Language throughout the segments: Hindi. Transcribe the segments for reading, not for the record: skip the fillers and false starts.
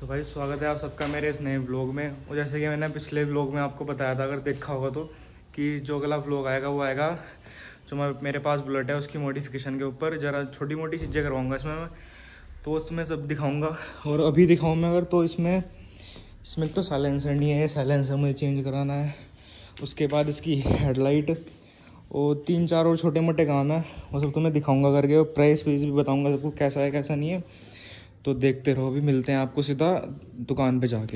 तो भाई स्वागत है आप सबका मेरे इस नए व्लॉग में। और जैसे कि मैंने पिछले व्लॉग में आपको बताया था, अगर देखा होगा तो, कि जो अगला व्लॉग आएगा वो आएगा जो मेरे पास बुलेट है उसकी मॉडिफिकेशन के ऊपर। ज़रा छोटी मोटी चीज़ें करवाऊँगा इसमें मैं, तो उसमें सब दिखाऊँगा। और अभी दिखाऊँ मैं अगर, तो इसमें तो साइलेंसर नहीं है, ये साइलेंसर मुझे चेंज कराना है। उसके बाद इसकी हेडलाइट और 3-4 और छोटे मोटे काम है, वो सब तो मैं दिखाऊँगा करके। और प्राइस भी बताऊँगा सबको कैसा है कैसा नहीं है। तो देखते रहो, अभी मिलते हैं आपको सीधा दुकान पे जाके।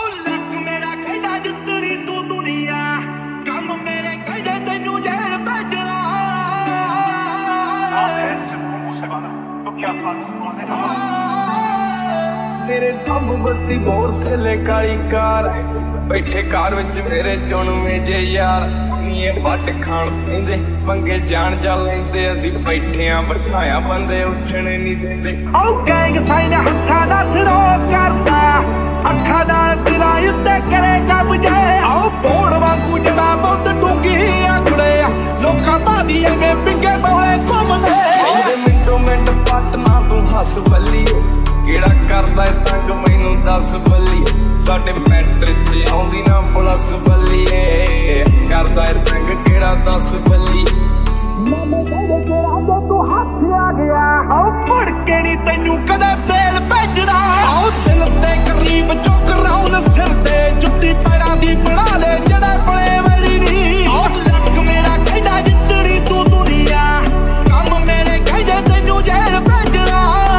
मेरे दम बत्ती बहुत थले काली कार बैठे कार विच मेरे जुणवे जे यार नीए बट खान पींदे पंगे जान जा लेंदे असी बैठे आ बिठाया बंदे उठने नहीं देंदे ओ गैंग साइन हत्था दा सिरो करदा अखा दा दिला उत्ते करेगा मुझे आओ बोड़ वांगू जदा बहुत टूकी आखड़े लोकां बादियां में पिंगे बोले घुमदे मिंटो मिंट पटना तू हस बल्लीए केड़ा करदा तंग मैनू दस बल्लीए साडे मैटर च आउंदी ना प्लस बल्लीए करदा तंग केड़ा 10 बल्ली मामे कहदे केड़ा जो तू हाथ आ गया आओ पड़ के नी तैनू कदे बेल भेजना आओ दिल ते करीब चौक राउन सिर ते जुत्ती पैरां दी बना ले जड़े बड़े मेरी नी आओ लक मेरा कहदा जितनी तू दुनिया काम मेरे कहदे तैनू जेल भेजना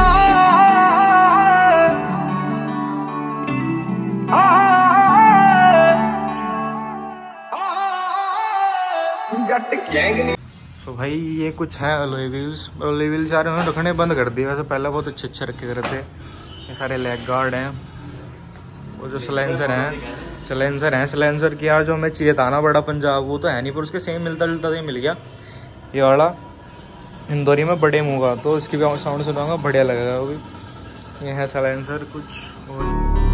तो भाई ये कुछ है एलॉय व्हील्स यार, उन्होंने रखने बंद कर दिए। वैसे पहले बहुत अच्छे रखे गए थे। ये सारे लेग गार्ड हैं, वो जो सलेंसर हैं की यार जो हमें चाहिए था ना बड़ा पंजाब, वो तो है नहीं, पर उसके सेम मिलता जुलता तो मिल गया। ये वाला इंदौरी में बड़े मुँह का, तो इसकी भी साउंड सुनाऊंगा, बढ़िया लगेगा वो भी। ये है सलेंसर कुछ और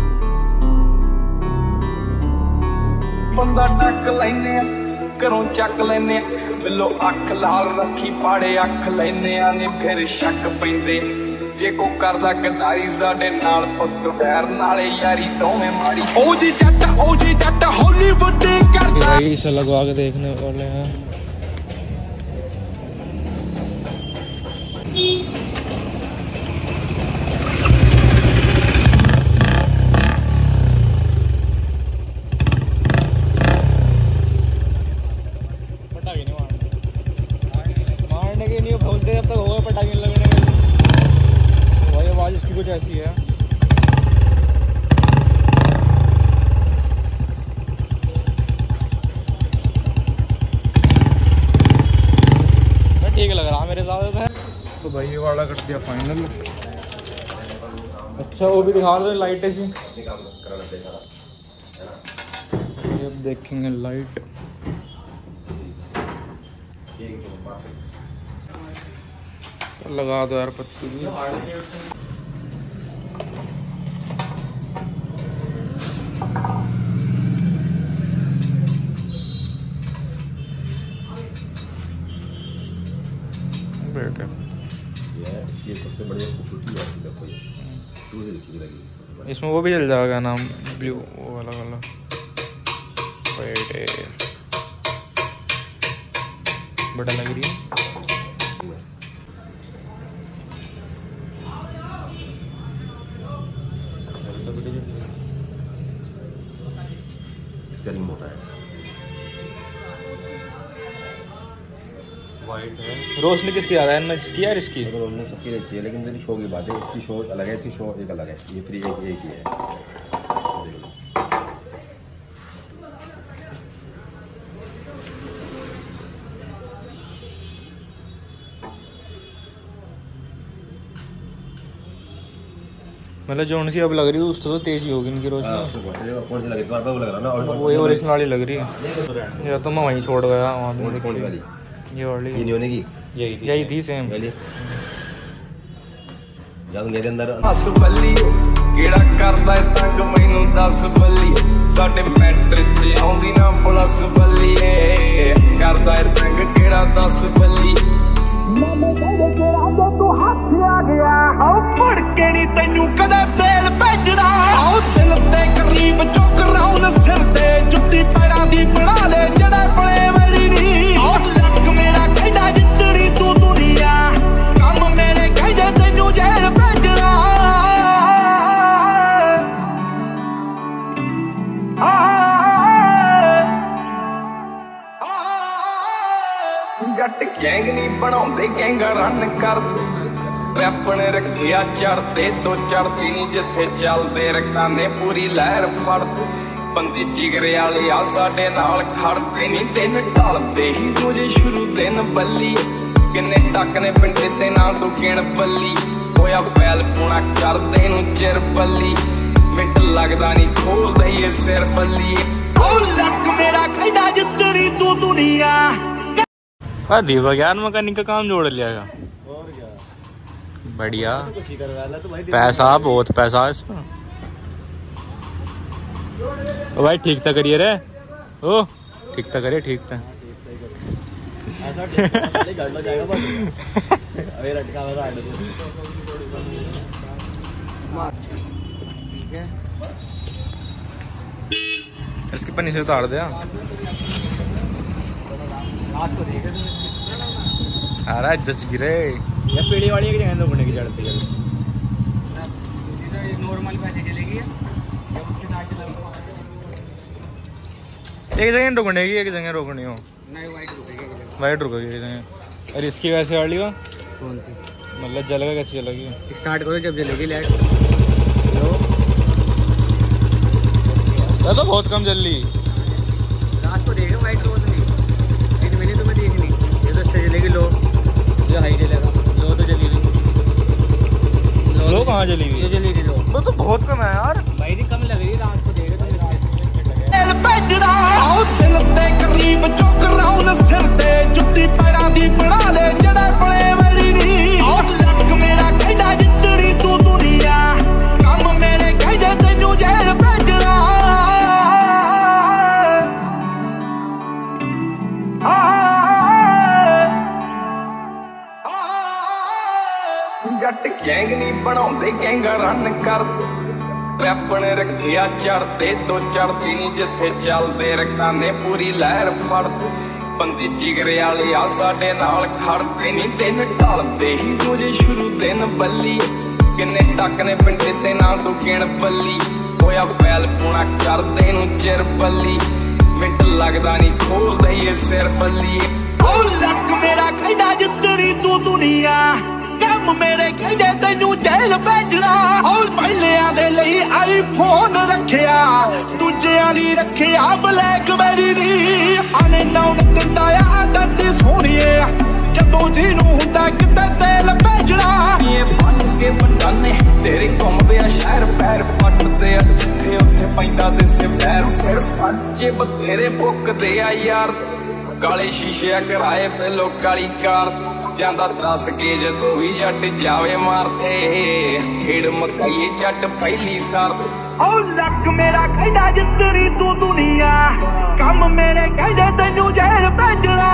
बंदा टक लेने घरों चक लेने बिलो अख लाल रखी पाड़े अख लेने ने फिर शक पैंदे जे को करदा गदारी साडे नाल पुੱਤ बैर नाले यारी दोवें माड़ी ओ जी जट हॉलीवुड करदा भाई इसे लगवा के देखने वाले हैं। जब तक होगा पटाखे लगने में वही आवाज़ इसकी कुछ ऐसी है। ठीक लग रहा मेरे साथ। तो भाई ये वाला कर दिया फाइनल। अच्छा वो भी दिखा दो लाइट सी, अब देखेंगे लाइट। लगा दो यार पत्ती भी। बेटे इसकी सबसे बढ़िया खूबसूरती है, देखो ये टू से लिखी लगी सबसे बढ़िया। इसमें वो भी चल जाएगा नाम ब्लू वो वाला बेटे बड़ा लग रही है। इसका रिमोट है, वाइट है। रोशनी किसकी ज़्यादा है, इसकी यार इसकी? रोशनी सबकी रहती है, लेकिन मेरी शो की बात है, इसकी शो अलग है, इसकी शो एक अलग है। ये फ्री एक ही है। मतलब जो उनसी अब लग रही है उससे तो तेज ही होगी इनकी रोशनी। कौन सी लग रही है? वो लग रहा ना, वही ओरिजिनल वाली लग रही है। या तो मैं वहीं छोड़ गया वहाँ पे। कौन सी वाली? ये वाली ये नहीं होने की, यही थी सेम। याद मेरे अंदर 10 बल्ली केड़ा करदा तंग मैनू 10 बल्ली साडे मैटर च आउंदी ना प्लस बल्ली करदा तंग केड़ा 10 बल्ली मामे कहदे केड़ा जो तू हाथ आ गया आओ पड़ के नी तैनू कदे बेल भेजना। ਬਣਾਉਂਦੇ ਗੈਂਗਾ ਰਨ ਕਰਦੇ ਰੈਪ ਨੇ ਰੱਖਿਆ ਚੜਦੇ ਤੋਂ ਚੜਦੀ ਨੀ ਜਿੱਥੇ ਚੱਲਦੇ ਰਕਾਨੇ ਪੂਰੀ ਲਹਿਰ ਫੜਦੇ ਬੰਦੇ ਜਿਗਰੇ ਵਾਲੇ ਆ ਸਾਡੇ ਨਾਲ ਖੜਦੇ ਨੀ ਦਿਨ ਢਲਦੇ ਹੀ ਤੁਝੇ ਸ਼ੁਰੂ ਦਿਨ ਬੱਲੀ ਕਿੰਨੇ ਟੱਕ ਨੇ ਪਿੰਡ ਤੇ ਨਾ ਤੂੰ ਗਿਣ ਬੱਲੀ ਹੋਇਆ ਪੈਲ ਪੂਣਾ ਕਰਦੇ ਨੂੰ ਚਿਰ ਬੱਲੀ ਮਿੰਟ ਲੱਗਦਾ ਨੀ ਖੋਲਦਾ ਏ ਸਿਰ ਬੱਲੀ ਉਹ ਲੱਕ ਮੇਰਾ ਕਹਿੰਦਾ ਜਿੱਤਣੀ ਤੂੰ ਦੁਨੀਆ दीपक यार मैकेनिक का काम जोड़ लिया और क्या बढ़िया कुछ ही करवा ला तो भाई पैसा बहुत पैसा है इसमें ओ भाई ठीक था करिए रे ओ ठीक था करिए ठीक था ऐसा गाड़ जाएगा बस अबे रटका वाला ऐड दे ठीक है इसकी पन्नी से उतार दे आ रहा है जच गिरे या पीढ़ी वाली एक जगह लोगों ने की जड़ती है नॉर्मल पैसे चलेगी एक जगह रुकने की एक जगह रोकनी हो नहीं वाइट रुकेगी वाइट रुकेगी एक जगह और इसकी वैसे वाली का कौन सी मतलब जलेगा कैसे चलेगी स्टार्ट करो जब जलेगी लाइट तो बहुत कम जल ली रात को देखेगा वाइट रोज नहीं लेकिन मैंने तुम्हें देखनी ये तो इससे जलेगी लो जो हाई जलेगा लो तो जली हुई लो कहाँ जली हुई ये जली थी लो वो तो बहुत कम है यार भाई जी कम लग रही है रात को देखेगा ਦਿਲ ਭੇਜਣਾ ਆਉ ਦਿਲ ਤੇ ਕਰੀਬ ਚੁੱਕ ਰਾਉਣ ਸਿਰ ਤੇ ਜੁੱਤੀ ਪੈਰਾਂ ਦੀ ਬਣਾ ਲੈ ਜਿਹੜੇ ਬਣੇ ਮੇਰੀ ਨੀ ਆਉ ਲੱਕ ਮੇਰਾ ਕਹਿੰਦਾ ਜਿੱਤਣੀ ਤੂੰ ਦੁਨੀਆ ਕੰਮ ਮੇਰੇ ਕਹਿੰਦੇ ਤੈਨੂੰ ਜੇਲ੍ਹ ਭੇਜਣਾ ਜੱਟ ਗੈਂਗ ਨਹੀਂ ਬਣਾਉਂਦੇ ਗੈਂਗਾ ਰਨ ਕਰਦੇ ਰੈਪ ਨੇ ਰੱਖਿਆ ਚੜਦੇ ਤੋਂ ਚੜਦੀ ਨੀ ਜਿੱਥੇ ਚੱਲਦੇ ਰਕਾਨੇ ਪੂਰੀ ਲਹਿਰ ਫੜਦੇ ਬੰਦੇ ਜਿਗਰੇ ਵਾਲੇ ਆ ਸਾਡੇ ਨਾਲ ਖੜਦੇ ਨੀ ਦਿਨ ਢਲਦੇ ਹੀ ਤੁਝੇ ਸ਼ੁਰੂ ਦਿਨ ਬੱਲੀ ਕਿੰਨੇ ਟੱਕ ਨੇ ਪਿੰਡ ਤੇ ਨਾ ਤੂੰ ਗਿਣ ਬੱਲੀ ਹੋਇਆ ਪੈਲ ਪੂਣਾ ਕਰਦੇ ਨੂੰ ਚਿਰ ਬੱਲੀ ਮਿੰਟ ਲੱਗਦਾ ਨੀ ਖੋਲਦਾ ਏ ਸਿਰ ਬੱਲੀ ਉਹ ਲੱਕ ਮੇਰਾ ਕਹਿੰਦਾ ਜਿੱਤਣੀ ਤੂੰ ਦੁਨੀਆ ਕੰਮ ਮੇਰੇ ਕਹਿੰਦੇ ਤੈਨੂੰ ਜੇਲ੍ਹ ਭੇਜਣਾ ਔਰ ਪਹਿਲਿਆਂ ਦੇ ਲਈ ਆਈਫੋਨ ਰੱਖਿਆ ਦੂਜਿਆਂ ਲਈ ਰੱਖਿਆ ਬਲੈਕਬੈਰੀ ਨੀ ਆਨੇ ਨਾਉ ਦਿੰਦਾ ਆ ਡੱਡੀ ਸੋਹਣੀਏ ਜਦੋਂ ਜਿਹਨੂੰ ਹੁੰਦਾ ਕਿਤੇ ਤੇਲ ਭੇਜਣਾ ਇਹ ਬਣ ਕੇ ਬੰਡਾਨੇ ਤੇਰੇ ਘੁੰਮਦੇ ਆ ਸ਼ਹਿਰ ਪੈਰ ਪੱਟਦੇ ਆ ਜਿੱਥੇ ਉੱਥੇ ਪੈਂਦਾ ਦਿਸੇ ਪੈਰ ਸਿਰ ਪੰਜੇ ਬਥੇਰੇ ਬੁੱਕਦੇ ਆ ਯਾਰ ਕਾਲੇ ਸ਼ੀਸ਼ੇ ਕਰਾਏ ਪਹਿਲੋ ਕਾਲੀ ਕਾਰ ਜਾਂਦਾ ਦੱਸ ਕੇ ਜਦੋਂ ਵੀ ਜੱਟ ਜਾਵੇ ਮਾਰਦੇ ਖੇਡ ਮਕਾਈਏ ਜੱਟ ਪਹਿਲੀ ਸਾਰ ਓ ਲੱਕ ਮੇਰਾ ਕਹਿੰਦਾ ਜਿੱਤਣੀ ਤੂੰ ਦੁਨੀਆ ਕੰਮ ਮੇਰੇ ਕਹਿੰਦੇ ਤੈਨੂੰ ਜੇਲ੍ਹ ਭੇਜਣਾ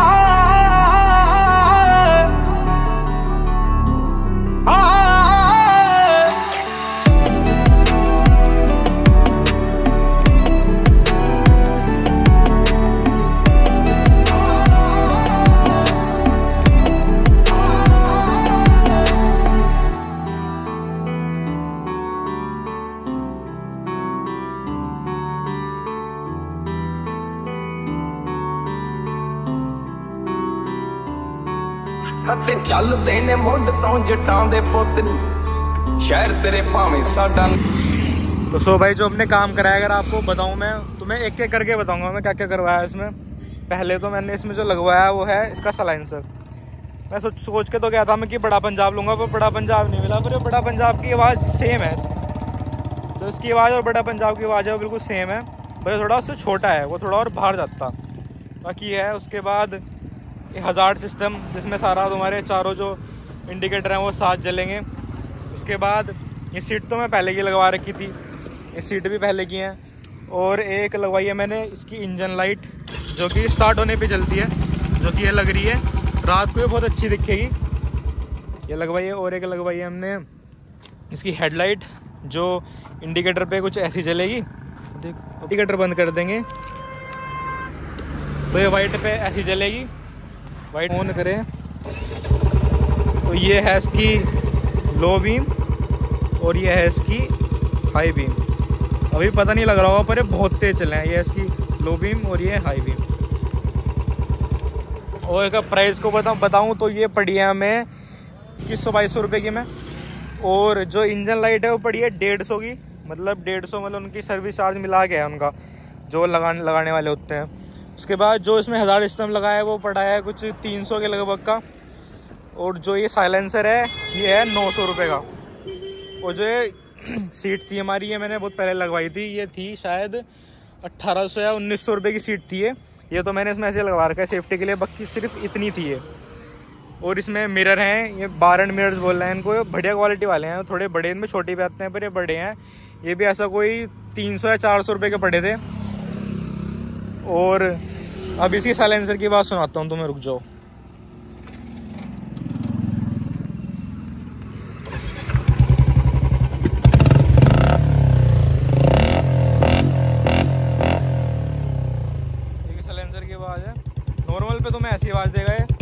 ਅਤੇ ਚੱਲਦੇ ਨੇ ਮੁੱਢ ਤੋਂ ਜਟਾਂ ਦੇ ਪੁੱਤ ਸ਼ਹਿਰ तेरे ਭਾਵੇਂ ਸਾਡਾ तो सो भाई जो हमने काम कराया अगर आपको बताऊं मैं तुम्हें एक एक करके बताऊंगा मैं क्या क्या करवाया इसमें। पहले तो मैंने इसमें जो लगवाया वो है इसका सलाइंसर। मैं सोच के तो गया था मैं कि बड़ा पंजाब लूँगा पर बड़ा पंजाब नहीं मिला। पर बड़ा पंजाब की आवाज़ सेम है तो इसकी आवाज़ और बड़ा पंजाब की आवाज़ है वो बिल्कुल सेम है बस थोड़ा उससे छोटा है वो थोड़ा और बाहर जाता बाकी है। उसके बाद हज़ार्ड सिस्टम जिसमें सारा तुम्हारे चारों जो इंडिकेटर हैं वो साथ जलेंगे। उसके बाद ये सीट तो मैं पहले की लगवा रखी थी ये सीट भी पहले की हैं और एक लगवाई है मैंने इसकी इंजन लाइट जो कि स्टार्ट होने पे जलती है जो कि ये लग रही है रात को ये बहुत अच्छी दिखेगी ये लगवाई है। और एक लगवाई है हमने इसकी हेडलाइट जो इंडिकेटर पे कुछ ऐसी जलेगी इंडिकेटर बंद कर देंगे तो ये वाइट पे ऐसी जलेगी वाइट ऑन करें तो ये है इसकी लो बीम और ये है इसकी हाई बीम। अभी पता नहीं लग रहा होगा पर ये बहुत तेज चले हैं। ये इसकी लो बीम और ये हाई बीम और इसका प्राइस को बताऊँ तो ये पड़ी है हमें 2100-2200 रुपये की में। और जो इंजन लाइट है वो पड़ी है 150 की, मतलब 150 मतलब उनकी सर्विस चार्ज मिला के है उनका जो लगाने वाले होते हैं। उसके बाद जो इसमें 1000 सिस्टम लगा है वो पड़ा है कुछ 300 के लगभग का। और जो ये साइलेंसर है ये है 900 रुपये का। और जो ये सीट थी हमारी, ये मैंने बहुत पहले लगवाई थी, ये थी शायद 1800 या 1900 रुपये की सीट थी ये तो मैंने इसमें ऐसे लगवा रखा है सेफ्टी के लिए, बाकी सिर्फ इतनी थी ये। और इसमें मिरर हैं, ये बार एंड मिरर्स बोल रहे हैं इनको, बढ़िया क्वालिटी वाले हैं, थोड़े बड़े इनमें छोटे भी आते हैं पर ये बड़े हैं। ये भी ऐसा कोई 300 या 400 रुपये के पड़े थे। और अब इसकी साइलेंसर की बात सुनाता हूँ तुम्हें, रुक जाओ। साइलेंसर की आवाज़ है, नॉर्मल पे तुम्हें ऐसी आवाज़ देगा ये,